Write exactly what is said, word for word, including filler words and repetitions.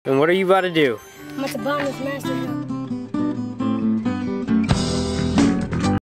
And what are you about to do? I'm about to bomb this master.